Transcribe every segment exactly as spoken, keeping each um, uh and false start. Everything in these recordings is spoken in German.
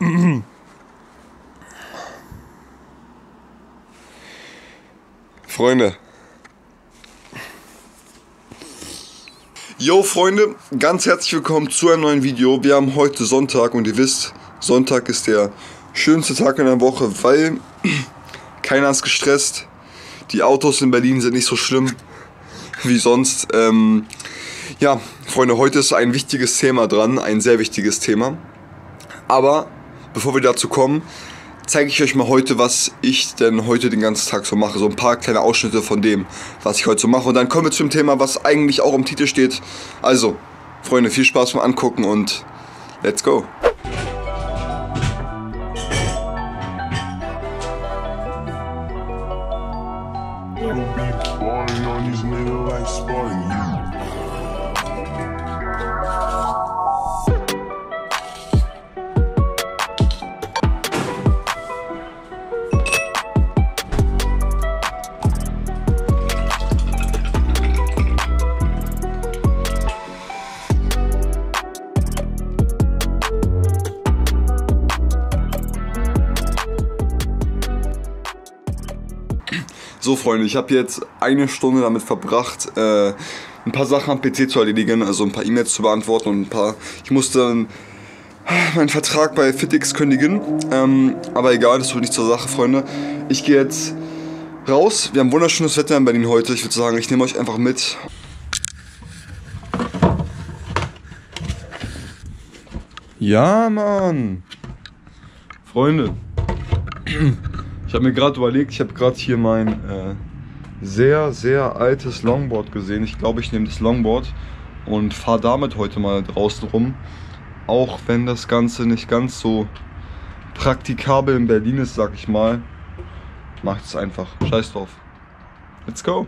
Freunde. Yo Freunde, ganz herzlich willkommen zu einem neuen Video. Wir haben heute Sonntag und ihr wisst, Sonntag ist der schönste Tag in der Woche, weil keiner ist gestresst. Die Autos in Berlin sind nicht so schlimm wie sonst. Ähm, ja, Freunde, heute ist ein wichtiges Thema dran, ein sehr wichtiges Thema. Aber bevor wir dazu kommen, zeige ich euch mal heute, was ich denn heute den ganzen Tag so mache. So ein paar kleine Ausschnitte von dem, was ich heute so mache. Und dann kommen wir zum Thema, was eigentlich auch im Titel steht. Also, Freunde, viel Spaß beim Angucken und let's go! So Freunde, ich habe jetzt eine Stunde damit verbracht, äh, ein paar Sachen am P C zu erledigen, also ein paar E-Mails zu beantworten und ein paar... Ich musste meinen Vertrag bei FitX kündigen, ähm, aber egal, das tut nicht zur Sache, Freunde. Ich gehe jetzt raus, wir haben wunderschönes Wetter in Berlin heute, ich würde sagen, ich nehme euch einfach mit. Ja, Mann! Freunde! Ich habe mir gerade überlegt, ich habe gerade hier mein äh, sehr, sehr altes Longboard gesehen. Ich glaube, ich nehme das Longboard und fahre damit heute mal draußen rum. Auch wenn das Ganze nicht ganz so praktikabel in Berlin ist, sag ich mal. Macht es einfach. Scheiß drauf. Let's go!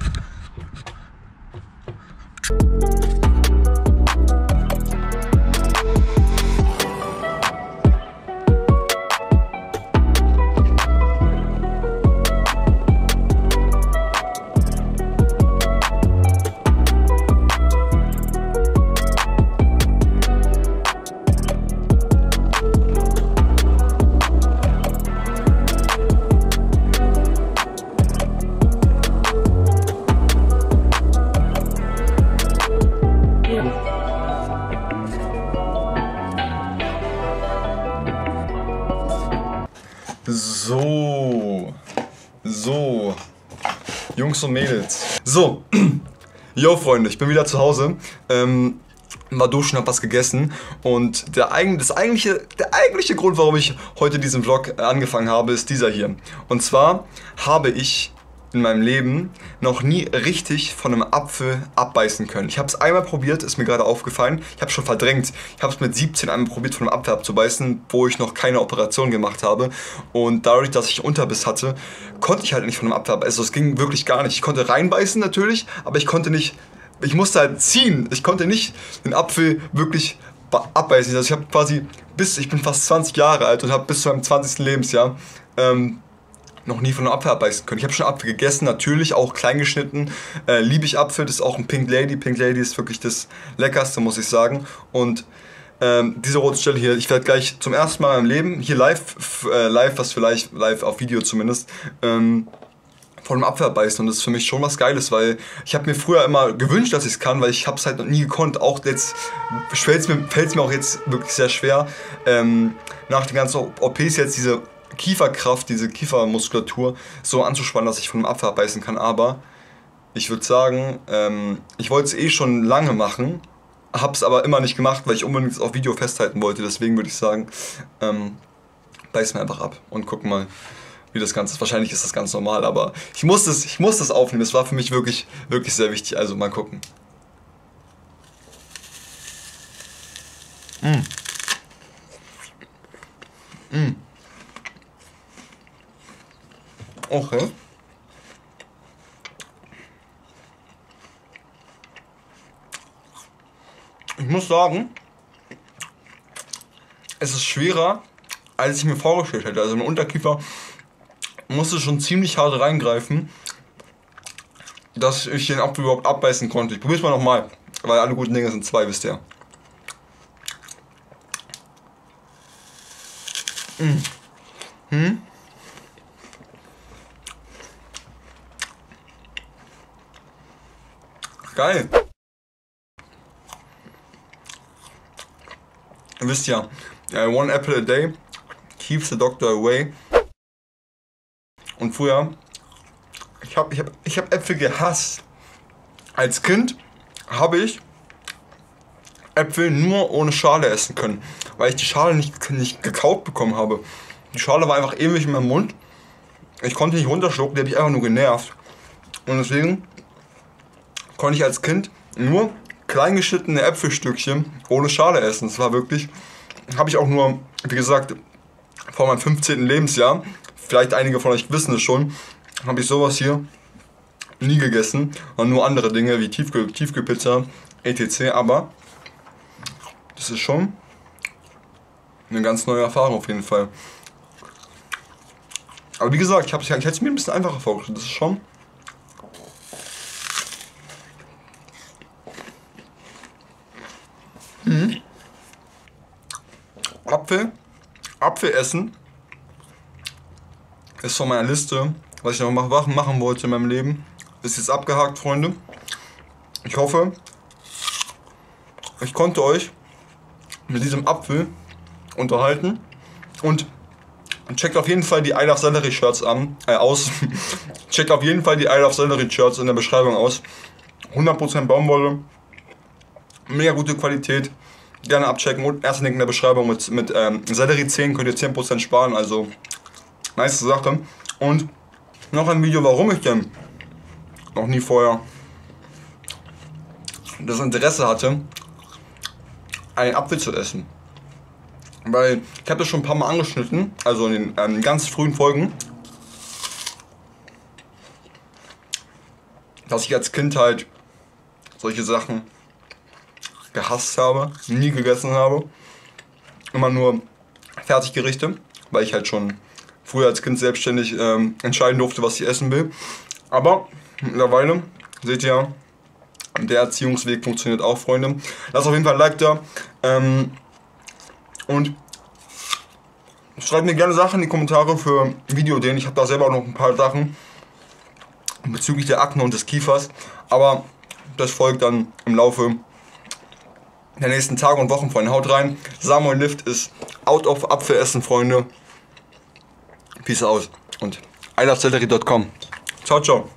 So, so, Jungs und Mädels. So, yo Freunde, ich bin wieder zu Hause, ähm, war duschen, hab was gegessen und der, eig das eigentliche, der eigentliche Grund, warum ich heute diesen Vlog angefangen habe, ist dieser hier. Und zwar habe ich in meinem Leben noch nie richtig von einem Apfel abbeißen können. Ich habe es einmal probiert, ist mir gerade aufgefallen. Ich habe es schon verdrängt. Ich habe es mit siebzehn einmal probiert, von einem Apfel abzubeißen, wo ich noch keine Operation gemacht habe. Und dadurch, dass ich Unterbiss hatte, konnte ich halt nicht von einem Apfel abbeißen. Also es ging wirklich gar nicht. Ich konnte reinbeißen natürlich, aber ich konnte nicht, ich musste halt ziehen. Ich konnte nicht den Apfel wirklich abbeißen. Also ich habe quasi bis, ich bin fast zwanzig Jahre alt und habe bis zu meinem zwanzigsten Lebensjahr ähm, noch nie von einem Apfel abbeißen können. Ich habe schon Apfel gegessen, natürlich auch klein geschnitten. Äh, liebe ich Apfel, das ist auch ein Pink Lady. Pink Lady ist wirklich das Leckerste, muss ich sagen. Und ähm, diese rote Stelle hier, ich werde gleich zum ersten Mal im Leben, hier live, äh, live, was vielleicht live auf Video zumindest, ähm, von einem Apfel abbeißen. Und das ist für mich schon was Geiles, weil ich habe mir früher immer gewünscht, dass ich es kann, weil ich habe es halt noch nie gekonnt. Auch jetzt fällt es mir, fällt's mir auch jetzt wirklich sehr schwer, ähm, nach den ganzen O Ps jetzt diese Kieferkraft, diese Kiefermuskulatur so anzuspannen, dass ich von einem Apfel abbeißen kann. Aber ich würde sagen, ähm, ich wollte es eh schon lange machen, habe es aber immer nicht gemacht, weil ich unbedingt auf Video festhalten wollte. Deswegen würde ich sagen, ähm, beiß mir einfach ab und gucken mal, wie das Ganze ist. Wahrscheinlich ist das ganz normal, aber ich muss das, ich muss das aufnehmen. Das war für mich wirklich, wirklich sehr wichtig. Also mal gucken. Mm. Mm. Okay. Ich muss sagen, es ist schwerer, als ich mir vorgestellt hätte. Also mein Unterkiefer musste schon ziemlich hart reingreifen, dass ich den Apfel überhaupt abbeißen konnte. Ich probiere es mal nochmal, weil alle guten Dinge sind zwei, wisst ihr. Mm. Hm? Geil. Ihr wisst ja, uh, one apple a day keeps the doctor away. Und früher, ich habe ich hab, ich hab Äpfel gehasst. Als Kind habe ich Äpfel nur ohne Schale essen können, weil ich die Schale nicht, nicht gekaut bekommen habe. Die Schale war einfach ewig in meinem Mund. Ich konnte nicht runterschlucken, die habe ich einfach nur genervt. Und deswegen konnte ich als Kind nur kleingeschnittene Äpfelstückchen ohne Schale essen. Das war wirklich, habe ich auch nur, wie gesagt, vor meinem fünfzehnten Lebensjahr, vielleicht einige von euch wissen es schon, habe ich sowas hier nie gegessen. Und nur andere Dinge wie Tiefkühl, Tiefkühlpizza, et cetera. Aber das ist schon eine ganz neue Erfahrung auf jeden Fall. Aber wie gesagt, ich, ich hätte es mir ein bisschen einfacher vorgestellt. Das ist schon... Mhm. Apfel, Apfel essen ist von meiner Liste, was ich noch machen, machen wollte in meinem Leben. Ist jetzt abgehakt, Freunde. Ich hoffe, ich konnte euch mit diesem Apfel unterhalten und checkt auf jeden Fall die I Love Celery Shirts an, äh, aus. Checkt auf jeden Fall die I Love Celery Shirts in der Beschreibung aus. hundert Prozent Baumwolle, mega gute Qualität, gerne abchecken und ersten Link in der Beschreibung mit, mit ähm, Sellerie-Zehen könnt ihr zehn Prozent sparen, also nice Sache. Und noch ein Video, warum ich denn noch nie vorher das Interesse hatte, einen Apfel zu essen. Weil ich habe das schon ein paar Mal angeschnitten, also in den ähm, ganz frühen Folgen, dass ich als Kind halt solche Sachen gehasst habe, nie gegessen habe. Immer nur Fertiggerichte, weil ich halt schon früher als Kind selbstständig ähm, entscheiden durfte, was ich essen will. Aber mittlerweile, seht ihr, der Erziehungsweg funktioniert auch, Freunde. Lasst auf jeden Fall ein Like da. Ähm, und schreibt mir gerne Sachen in die Kommentare für Videoideen. Ich habe da selber auch noch ein paar Sachen bezüglich der Akne und des Kiefers. Aber das folgt dann im Laufe der nächsten Tage und Wochen, Freunde. Haut rein. Samuel Lift ist out of Apfelessen, Freunde. Peace out und I love celery dot com. Ciao, ciao.